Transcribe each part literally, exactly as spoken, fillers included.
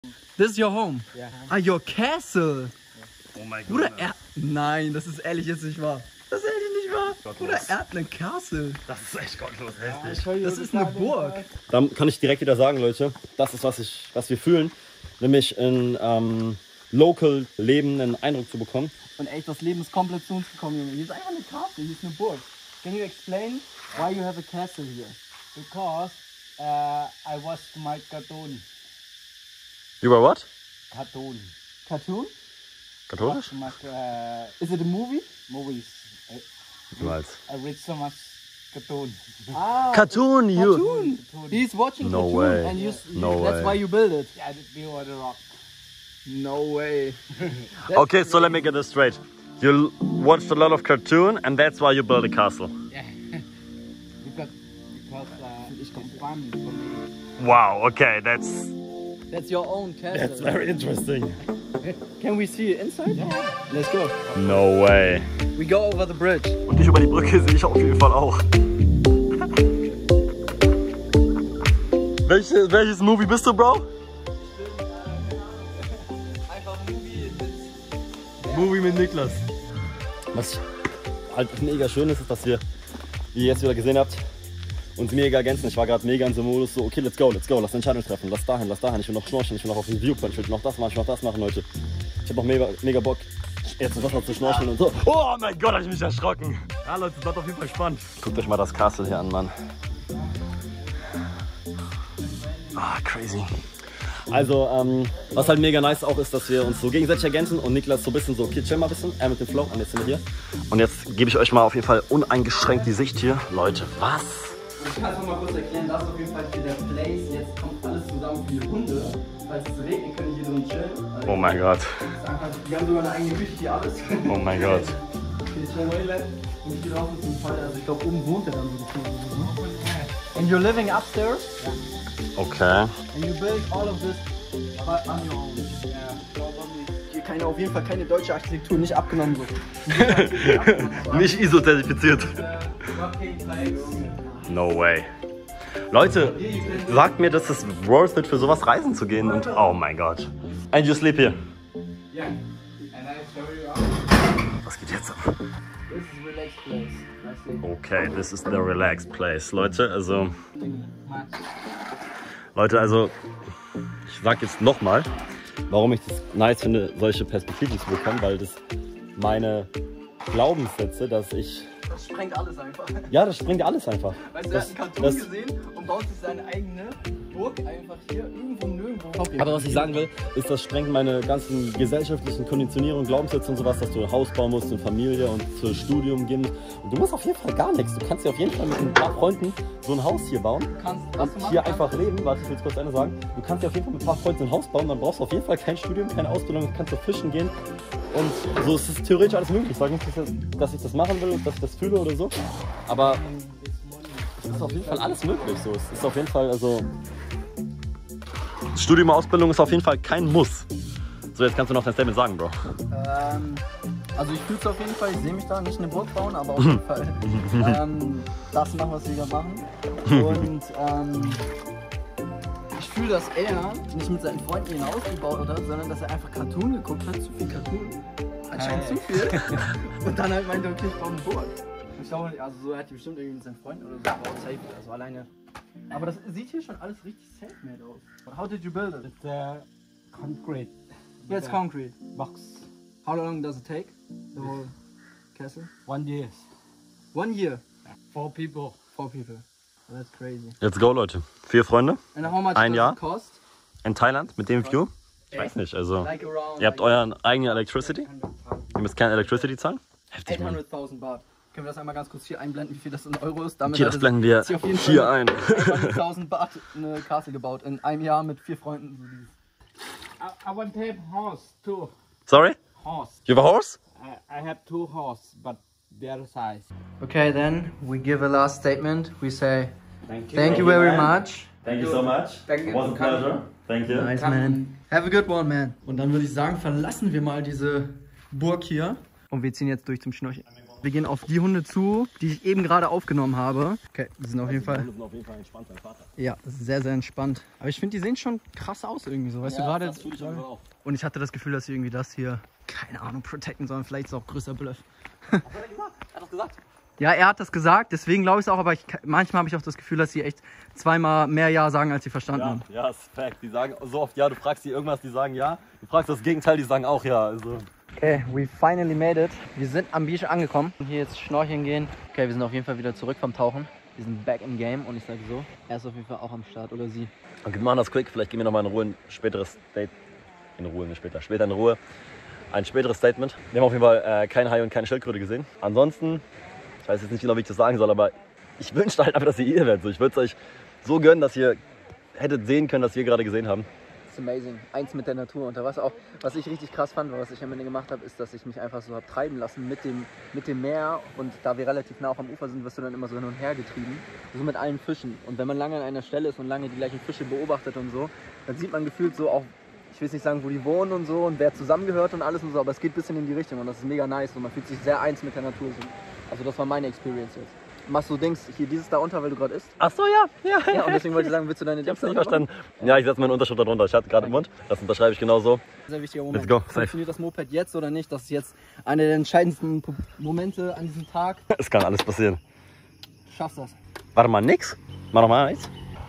This is your home? Yeah. Ah, your castle. Oh mein Gott. Bruder, er... Nein, das ist ehrlich jetzt nicht wahr. Das ist ehrlich nicht wahr. Gottlos. Bruder, er hat einen Castle. Das ist echt gottlos heftig. Das ist eine Burg. Dann kann ich direkt wieder sagen, Leute, das ist, was, ich, was wir fühlen. Nämlich in ähm, Local Leben einen Eindruck zu bekommen. Und echt, das Leben ist komplett zu uns gekommen, Junge. Hier ist einfach eine Castle, hier ist eine Burg. Can you explain why you have a castle here? Because uh, I watched my cartoon. You were what? Cartoon. Cartoon? Katholisch? My, uh, Is it a movie? movies. I, Niemals. I read so much cartoon. Ah, Cartoon, you. cartoon. He's watching No cartoon way. and you, No that's way. why you build it. Yeah, we were the rock. No way. Okay, so let me get this straight. You watched a lot of cartoon and that's why you built a castle. Yeah. because because uh, it's fun for me. Wow, okay, that's That's your own castle. that's very interesting. Can we see it inside? Yeah. Let's go. No way. We go over the bridge. Und dich über die Brücke sehe ich auf jeden Fall auch. Welches, welches Movie bist du, Bro? Einfach Movie mit... Movie mit Niklas. Was halt mega schön ist, ist, dass wir, wie ihr jetzt wieder gesehen habt, uns mega ergänzen. Ich war gerade mega in so einem Modus so, okay, let's go, let's go, lass eine Entscheidung treffen, lass dahin, lass dahin, ich will noch schnorcheln, ich will noch auf den Viewpoint, ich will noch das machen, ich will noch das machen, Leute. Ich hab auch mega, mega Bock, jetzt im Wasser zu schnorcheln und so. Oh mein Gott, hab ich mich erschrocken. Ja, Leute, das wird auf jeden Fall spannend. Guckt euch mal das Castle hier an, Mann. Ah, crazy. Also, ähm, was halt mega nice auch ist, dass wir uns so gegenseitig ergänzen und Niklas so ein bisschen so, okay, chill mal ein bisschen, er mit dem Flow und jetzt sind wir hier. Und jetzt gebe ich euch mal auf jeden Fall uneingeschränkt die Sicht hier. Leute, was? Ich kann es noch mal kurz erklären, das ist auf jeden Fall hier der Place. Jetzt kommt alles zusammen für die Hunde. Falls es regnet, können die hier drin chillen. Also Oh mein Gott. die haben sogar eine eigene Küche, die alles. Oh mein Gott. Hier ist ein Toilet und hier draußen ist ein Fall. Also ich glaube, oben wohnt er dann so. And you're living upstairs? Okay. And you build all of this by- on your own? Yeah, probably. Hier keine, auf jeden Fall keine deutsche Architektur, nicht abgenommen so. Nicht I S O-zertifiziert. Working place. No way. Leute, sagt mir, dass es worth it für sowas reisen zu gehen und oh mein Gott. And you sleep here. Yeah. And I show you out. Was geht jetzt ab? This is relaxed place. I see. Okay, this is the relaxed place. Leute, also... Leute, also... Ich sag jetzt nochmal, warum ich das nice finde, solche Perspektiven zu bekommen, weil das meine Glaubenssätze, dass ich... Das sprengt alles einfach. Ja, das sprengt alles einfach. Weißt du, er Das- hat einen Cartoon das- gesehen und baut sich seine eigene Burg einfach hier irgendwo nirgendwo. Aber was ich sagen will, ist, das sprengt meine ganzen gesellschaftlichen Konditionierungen, Glaubenssätze und sowas, dass du ein Haus bauen musst und Familie und für Studium gehen musst. Und du musst auf jeden Fall gar nichts. Du kannst dir auf jeden Fall mit ein paar Freunden so ein Haus hier bauen kannst, was und du machen hier kannst, einfach leben. Warte, ich will es kurz eine sagen. Du kannst dir auf jeden Fall mit ein paar Freunden ein Haus bauen, dann brauchst du auf jeden Fall kein Studium, keine Ausbildung, du kannst du fischen gehen. Und so ist es theoretisch alles möglich. Ich sage nicht, dass ich- dass ich das machen will und dass ich das fühle oder so. Aber es ist auf jeden Fall alles möglich. So. Es ist auf jeden Fall, also... Studium, Ausbildung ist auf jeden Fall kein Muss. So, jetzt kannst du noch dein Statement sagen, Bro. Ähm, also ich fühle es auf jeden Fall, ich sehe mich da nicht eine Burg bauen, aber auf jeden Fall ähm, das machen, was wir da machen. Und ähm, ich fühle, dass er nicht mit seinen Freunden ein Haus gebaut hat, sondern dass er einfach Cartoon geguckt hat, zu viel Cartoon. Anscheinend zu viel. Und dann halt meinte, okay, ich baue eine Burg. Ich glaube, also so, er hat die bestimmt irgendwie mit seinen Freunden oder so gebaut, safe, also alleine. Aber das sieht hier schon alles richtig self-made aus. How did you build it? It's uh, concrete. Yeah, it's concrete. Box. How long does it take? The whole castle? One year. One year. Four people. Four people. Oh, that's crazy. Let's go, Leute. Vier Freunde And how much Ein does Jahr? it cost? in Thailand mit dem View. Ich weiß nicht, also... Like around Ihr habt euren eigenen Electricity? Ihr müsst keine Electricity zahlen? Heftig, Mann. achthunderttausend Baht. Können wir das einmal ganz kurz hier einblenden, wie viel das in Euro ist? Damit Okay, hat das es blenden wir sich auf jeden hier Fall ein. achthunderttausend Baht eine Castle gebaut. In einem Jahr mit vier Freunden. So dieses. I, I want to have horse too. Sorry? Horse. You have a horse? I, I have two horse, but their size. Okay, then we give a last statement. We say Thank thank you very much. Thank you so much. Thank you. Was a pleasure. Thank you. Nice, man. Have a good one, man. Und dann würde ich sagen, verlassen wir mal diese Burg hier. Und wir ziehen jetzt durch zum Schnorcheln. Wir gehen auf die Hunde zu, die ich eben gerade aufgenommen habe. Okay, die sind auf jeden Fall... Die Hunde sind auf jeden Fall entspannt, mein Vater. Ja, sehr, sehr entspannt. Aber ich finde, die sehen schon krass aus irgendwie so. Weißt Ja, du, gerade... das fühl ich aber auch. Und ich hatte das Gefühl, dass sie irgendwie das hier, keine Ahnung, protecten sollen. Vielleicht ist es auch größer Bluff. Was hat er gesagt? Er hat das gesagt. Ja, er hat das gesagt, deswegen glaube ich es auch, aber ich, manchmal habe ich auch das Gefühl, dass sie echt zweimal mehr Ja sagen, als sie verstanden Ja, haben. ja, ist Fact. Die sagen so oft Ja, du fragst die irgendwas, die sagen Ja. Du fragst das Gegenteil, die sagen auch Ja. Also. Okay, we finally made it. Wir sind am Beach angekommen. Hier jetzt schnorcheln gehen. Okay, wir sind auf jeden Fall wieder zurück vom Tauchen. Wir sind back im Game und ich sage so, er ist auf jeden Fall auch am Start, oder sie. Okay, wir machen das quick. Vielleicht gehen wir nochmal in Ruhe ein späteres Date. In Ruhe, nicht später. Später in Ruhe. Ein späteres Statement. Wir haben auf jeden Fall äh, kein Hai und keine Schildkröte gesehen. Ansonsten, ich weiß jetzt nicht genau, wie ich das sagen soll, aber ich wünschte halt einfach, dass ihr ihr werdet. So, ich würde es euch so gönnen, dass ihr hättet sehen können, was wir gerade gesehen haben. Das ist amazing. Eins mit der Natur. Und was auch, was ich richtig krass fand, was ich am Ende gemacht habe, ist, dass ich mich einfach so habe treiben lassen mit dem, mit dem Meer. Und da wir relativ nah auch am Ufer sind, wirst du dann immer so hin und her getrieben. So mit allen Fischen. Und wenn man lange an einer Stelle ist und lange die gleichen Fische beobachtet und so, dann sieht man gefühlt so auch, ich will nicht sagen, wo die wohnen und so und wer zusammengehört und alles und so, aber es geht ein bisschen in die Richtung und das ist mega nice und man fühlt sich sehr eins mit der Natur. Also das war meine Experience jetzt. Machst du Dings, hier dieses da unter, weil du gerade isst? Ach so, ja. Ja, Ja, und deswegen wollte ich sagen, willst du deine ich hab's Dings nicht da verstanden. Ja, ich setze meine Unterschrift da drunter. Ich hatte gerade im Mund. Das unterschreibe ich genauso. Sehr wichtiger Moment. Let's go, safe. Funktioniert das Moped jetzt oder nicht? Das ist jetzt einer der entscheidendsten P- Momente an diesem Tag. Es kann alles passieren. Schaffst das. Warte mal, nix. Mach noch mal eins.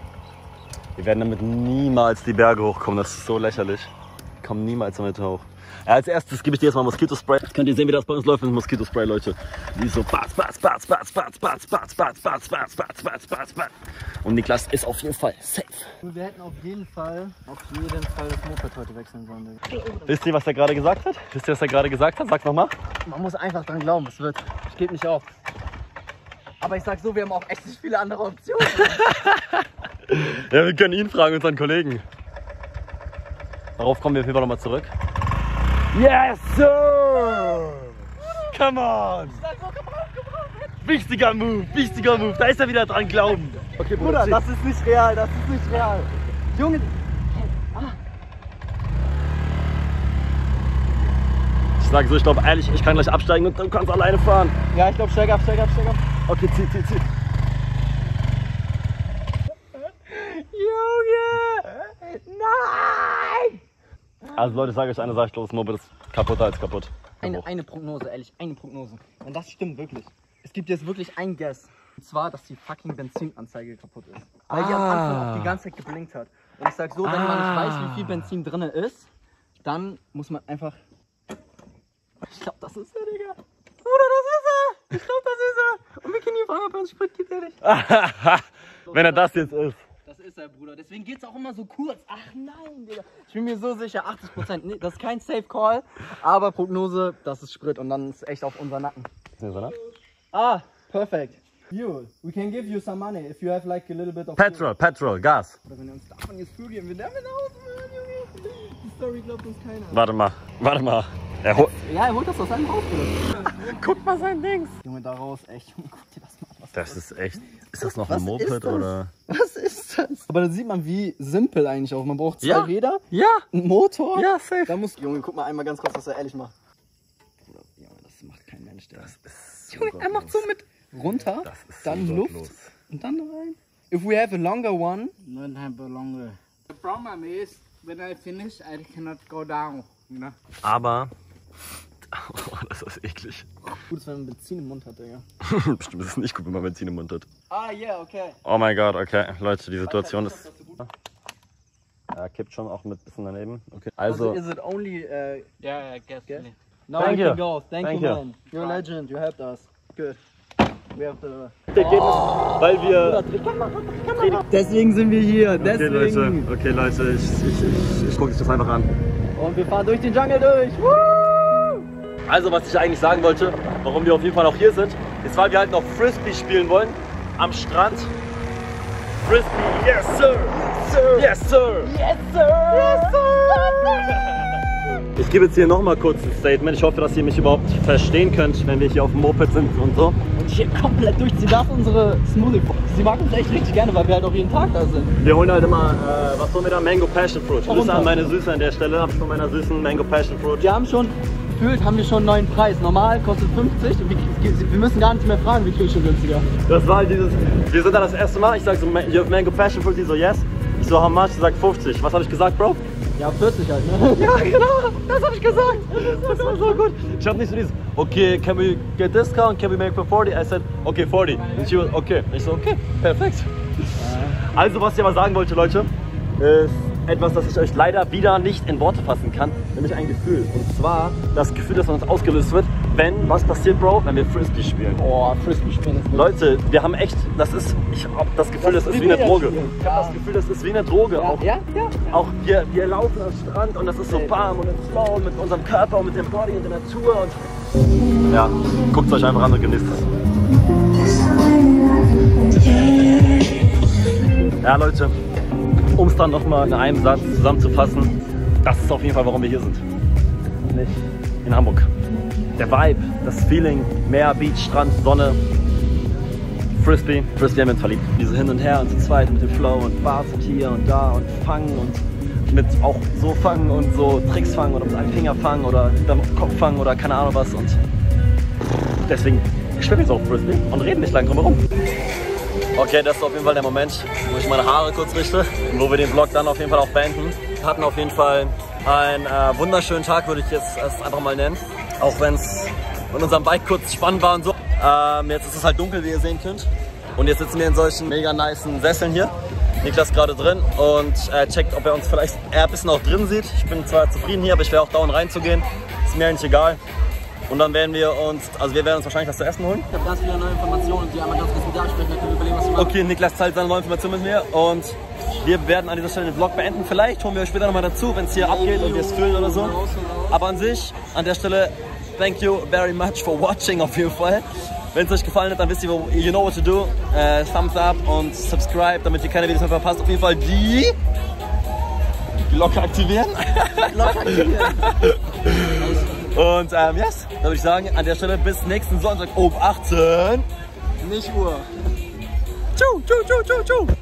Wir werden damit niemals die Berge hochkommen. Das ist so lächerlich. Wir kommen niemals damit hoch. Ja, als erstes gebe ich dir jetzt mal Moskitospray. Jetzt könnt ihr sehen, wie das bei uns läuft mit Moskitospray, Leute. Die ist so batz, batz, batz, batz, batz, batz, batz, batz, batz, batz, batz, batz, batz, batz. Und Niklas ist auf jeden Fall safe. Wir hätten auf jeden Fall, auf jeden Fall das Moped heute wechseln sollen. Wisst ihr, was er gerade gesagt hat? Wisst ihr, was er gerade gesagt hat? Sag's nochmal. Man muss einfach dran glauben, es wird. Ich gebe nicht auf. Aber ich sag so, wir haben auch echt nicht viele andere Optionen. Ja, wir können ihn fragen, unseren Kollegen. Darauf kommen wir auf jeden Fall nochmal zurück. Yes, sir! Come on! Wichtiger Move, wichtiger Move. Da ist er wieder dran glauben. Okay, Bruder, das ist nicht real, das ist nicht real. Junge, Ich sag so, ich glaube ehrlich, ich kann gleich absteigen und du kannst alleine fahren. ja, ich glaube, steig ab, steig ab, steig ab. Okay, zieh, zieh, zieh. Junge! Nein! Also Leute, ich sage euch eine Sache, ich glaube, das Moped ist kaputter als kaputt. Eine, eine Prognose, ehrlich, eine Prognose. Und das stimmt wirklich. Es gibt jetzt wirklich ein Guess. Und zwar, dass die fucking Benzinanzeige kaputt ist. Weil die am Anfang auch die ganze Zeit geblinkt hat. Und ich sag so, wenn man nicht weiß, wie viel Benzin drin ist, dann muss man einfach... Ich glaube, das ist er, Digga. Bruder, das ist er! Ich glaube, das ist er! Und wir können ihn fragen, ob er uns Sprit gibt, ehrlich. Wenn er das jetzt ist. Das ist er, Bruder. Deswegen geht's auch immer so kurz. Ach nein, Digga. Ich bin mir so sicher, achtzig Prozent. Nee, das ist kein Safe Call. Aber Prognose, das ist Sprit. Und dann ist echt auf unser Nacken. Ah, perfect. You, we can give you some money if you have like a little bit of... Petrol, Petrol, Gas. Oder wenn er uns davon jetzt fühlen, wir damit nach Hause fahren, Junge. Die Story glaubt uns keiner. Warte mal, warte mal. Er hol Ja, er holt das aus seinem Haus, Bruder. Guck mal sein Dings. Junge, daraus, echt, Junge, guck dir das mal an. Was Das ist echt. Ist das noch Was ein Moped ist das? oder? Was ist das? Aber da sieht man, wie simpel eigentlich auch. Man braucht zwei Ja. Räder, Ja, einen Motor. ja, safe. Da muss... Junge, guck mal einmal ganz kurz, was er ehrlich macht. Bruder, Junge, das macht kein Mensch, der. Das ist Junge, er macht so mit runter, Das ist so dann gottlos. Luft und dann rein. If we have a longer one, Not have a longer. The problem is when I finish, I cannot go down. You know. Aber. Oh, das ist eklig. gut ist, wenn man Benzin im Mund hat, Digga. Bestimmt ist es nicht gut, wenn man Benzin im Mund hat. Ah, yeah, okay. Oh mein Gott, okay. Leute, die Situation ist. Ja, kippt schon auch mit bisschen daneben. Okay. Also, Also. is it only... Uh, Yeah, I guess. Guess? me. now Thank we you. can go. Thank, Thank you, you. man. You're a legend. You helped us. Good. We have the... Ergebnis, weil wir. Deswegen sind wir hier. Okay, Deswegen. Leute, okay, Leute, ich, ich, ich, ich gucke euch das einfach an. Und wir fahren durch den Jungle durch. Woo! Also, was ich eigentlich sagen wollte, warum wir auf jeden Fall auch hier sind, ist, weil wir halt noch Frisbee spielen wollen. Am Strand. Frisbee, yes, sir! Yes, sir! Yes, sir! Yes, sir! Ich gebe jetzt hier nochmal kurz ein Statement. Ich hoffe, dass ihr mich überhaupt verstehen könnt, wenn wir hier auf dem Moped sind und so. Und hier komplett durch. Sie darf unsere Smoothie. Sie mag uns echt richtig gerne, weil wir halt auch jeden Tag da sind. Wir holen halt immer, äh, was holen wir da? Mango Passion Fruit. Grüße Runter. an meine Süße an der Stelle, von meiner süßen Mango Passion Fruit. Wir haben schon gefühlt haben wir schon einen neuen Preis. Normal kostet fünfzig und wir, wir müssen gar nicht mehr fragen, wie kriege ich schon günstiger. Das war halt dieses, wir sind da das erste Mal, ich sag so, you have Mango Passion Fruit, die so, yes. Ich so, how much? Sie sagt fünfzig. Was habe ich gesagt, Bro? Ja, vierzig halt, ne? Ja, genau, das habe ich gesagt. Das war so gut. Ich habe nicht so dieses, okay, can we get discount? Can we make for forty? I said, okay, forty. Und she was, okay. Ich so, okay, perfekt. Also, was ich aber sagen wollte, Leute, ist etwas, das ich euch leider wieder nicht in Worte fassen kann, nämlich ein Gefühl. Und zwar das Gefühl, das von uns ausgelöst wird, wenn, was passiert, Bro, wenn wir Frisbee spielen. Boah, Frisbee spielen ist Leute, wir haben echt, das ist, ich hab das Gefühl, das, das ist wie eine Droge. Ich hab das Gefühl, das ist wie eine Droge. Ja, auch, ja, ja. auch wir, wir laufen am Strand und das ist so warm und it's slow mit unserem Körper und mit dem Body und der Natur und ja, guckt es euch einfach an und genießt es. Ja, Leute, um es dann nochmal in einem Satz zusammenzufassen, das ist auf jeden Fall, warum wir hier sind. Nicht in Hamburg. Der Vibe, das Feeling, Meer, Beach, Strand, Sonne, Frisbee. Frisbee haben wir uns verliebt. Diese hin und her und zu zweit mit dem Flow und Bars und hier und da und fangen und mit auch so fangen und so Tricks fangen oder mit einem Finger fangen oder mit dem Kopf fangen oder keine Ahnung was. Und deswegen schwimmen wir jetzt auf Frisbee und reden nicht lang drum herum. Okay, das ist auf jeden Fall der Moment, wo ich meine Haare kurz richte und wo wir den Vlog dann auf jeden Fall auch beenden. Wir hatten auf jeden Fall einen äh, wunderschönen Tag, würde ich jetzt es einfach mal nennen. Auch wenn es mit unserem Bike kurz spannend war und so. Ähm, jetzt ist es halt dunkel, wie ihr sehen könnt. Und jetzt sitzen wir in solchen mega nicen Sesseln hier. Niklas gerade drin und äh, checkt, ob er uns vielleicht eher ein bisschen auch drin sieht. Ich bin zwar zufrieden hier, aber ich wäre auch dauernd reinzugehen. Ist mir eigentlich egal. Und dann werden wir uns, also wir werden uns wahrscheinlich was zu essen holen. Ich habe ganz viele neue Informationen, die einmal ganz kurz mit dir ansprechen, dann können wir überlegen, was wir machen. Okay, Niklas teilt seine neue Information mit mir und wir werden an dieser Stelle den Vlog beenden. Vielleicht holen wir euch später nochmal dazu, wenn es hier abgeht und wir es füllen oder so. Aber an sich, an der Stelle, thank you very much for watching auf jeden Fall. Wenn es euch gefallen hat, dann wisst ihr, you know what to do. Äh, Thumbs up und subscribe, damit ihr keine Videos mehr verpasst. Auf jeden Fall die Glocke aktivieren. Glocke aktivieren. Und ähm, yes, dann würde ich sagen, an der Stelle bis nächsten Sonntag um achtzehn. Nicht Uhr. Tschu, tschu, tschu, tschu, tschu.